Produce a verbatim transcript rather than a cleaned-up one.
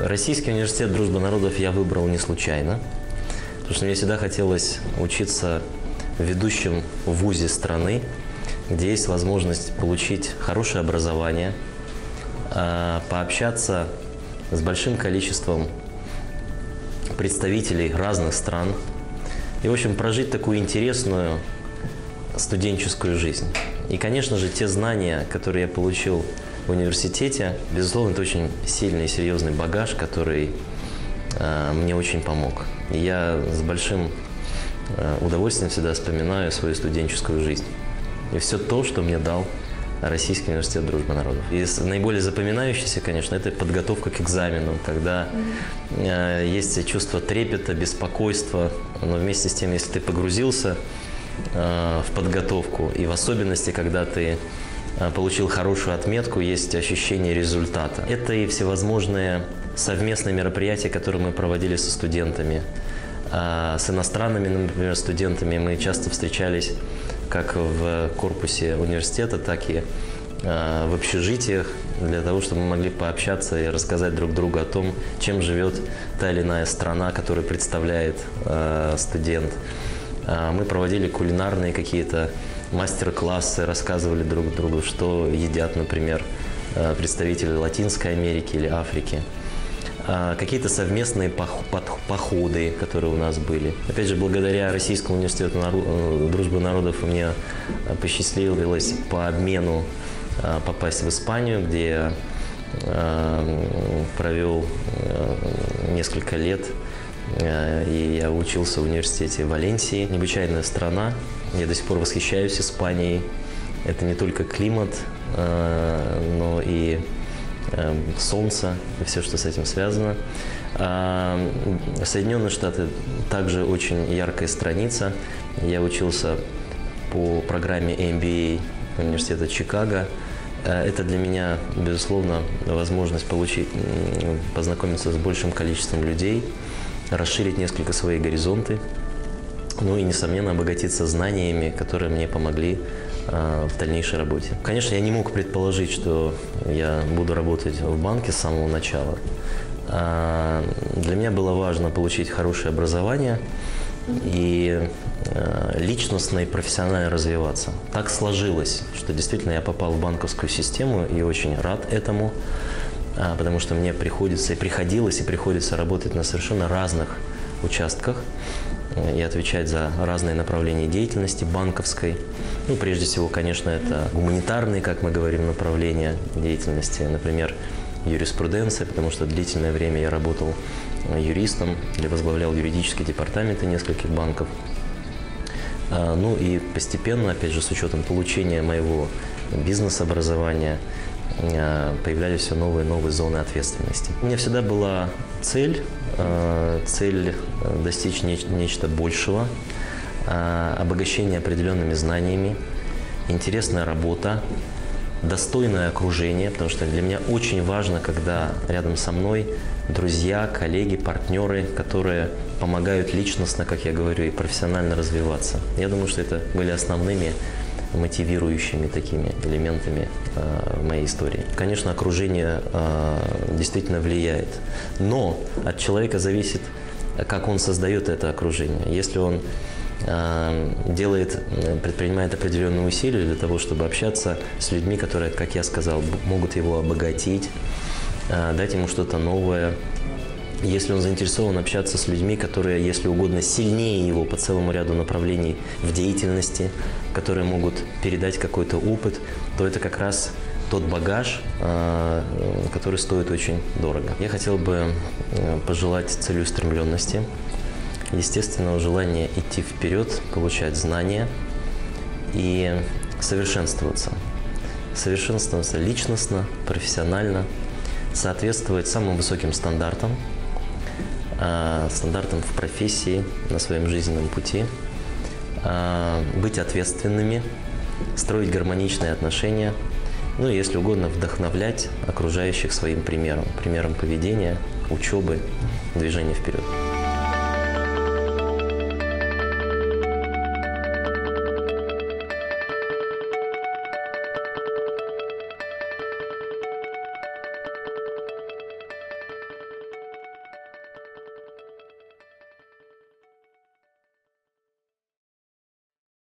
Российский университет «Дружба народов» я выбрал не случайно, потому что мне всегда хотелось учиться в ведущем вузе страны, где есть возможность получить хорошее образование, пообщаться с большим количеством представителей разных стран и, в общем, прожить такую интересную студенческую жизнь. И, конечно же, те знания, которые я получил в университете, безусловно, это очень сильный и серьезный багаж, который э, мне очень помог. И я с большим э, удовольствием всегда вспоминаю свою студенческую жизнь. И все то, что мне дал Российский университет «Дружбы народов». И наиболее запоминающийся, конечно, это подготовка к экзаменам, когда э, есть чувство трепета, беспокойства, но вместе с тем, если ты погрузился э, в подготовку, и в особенности, когда ты э, получил хорошую отметку, есть ощущение результата. Это и всевозможные совместные мероприятия, которые мы проводили со студентами. Э, с иностранными, например, студентами мы часто встречались как в корпусе университета, так и э, в общежитиях, для того, чтобы мы могли пообщаться и рассказать друг другу о том, чем живет та или иная страна, которую представляет э, студент. Э, мы проводили кулинарные какие-то мастер-классы, рассказывали друг другу, что едят, например, э, представители Латинской Америки или Африки. Какие-то совместные походы, которые у нас были. Опять же, благодаря Российскому университету «Дружбы народов» мне посчастливилось по обмену попасть в Испанию, где я провел несколько лет, и я учился в университете Валенсии. Необычайная страна, я до сих пор восхищаюсь Испанией. Это не только климат, но и солнце и все, что с этим связано. Соединенные Штаты также очень яркая страница. Я учился по программе эм би эй университета Чикаго. Это для меня, безусловно, возможность получить, познакомиться с большим количеством людей, расширить несколько свои горизонты, ну и, несомненно, обогатиться знаниями, которые мне помогли в дальнейшей работе. Конечно, я не мог предположить, что я буду работать в банке с самого начала. Для меня было важно получить хорошее образование и личностно и профессионально развиваться. Так сложилось, что действительно я попал в банковскую систему и очень рад этому, потому что мне приходится и приходилось и приходится работать на совершенно разных участках и отвечать за разные направления деятельности банковской. Ну, прежде всего, конечно, это гуманитарные, как мы говорим, направления деятельности, например, юриспруденция, потому что длительное время я работал юристом или возглавлял юридические департаменты нескольких банков. Ну и постепенно, опять же, с учетом получения моего бизнес-образования, появлялись все новые и новые зоны ответственности. У меня всегда была цель, цель достичь нечто большего, обогащение определенными знаниями, интересная работа, достойное окружение, потому что для меня очень важно, когда рядом со мной друзья, коллеги, партнеры, которые помогают личностно, как я говорю, и профессионально развиваться. Я думаю, что это были основными мотивирующими такими элементами э, в моей истории. Конечно, окружение э, действительно влияет, но от человека зависит, как он создает это окружение. Если он э, делает, предпринимает определенные усилия для того, чтобы общаться с людьми, которые, как я сказал, могут его обогатить, э, дать ему что-то новое. Если он заинтересован общаться с людьми, которые, если угодно, сильнее его по целому ряду направлений в деятельности, которые могут передать какой-то опыт, то это как раз тот багаж, который стоит очень дорого. Я хотел бы пожелать целеустремленности, естественного желания идти вперед, получать знания и совершенствоваться. Совершенствоваться личностно, профессионально, соответствовать самым высоким стандартам, стандартам в профессии, на своем жизненном пути, быть ответственными, строить гармоничные отношения, ну и, если угодно, вдохновлять окружающих своим примером, примером поведения, учебы, движения вперед.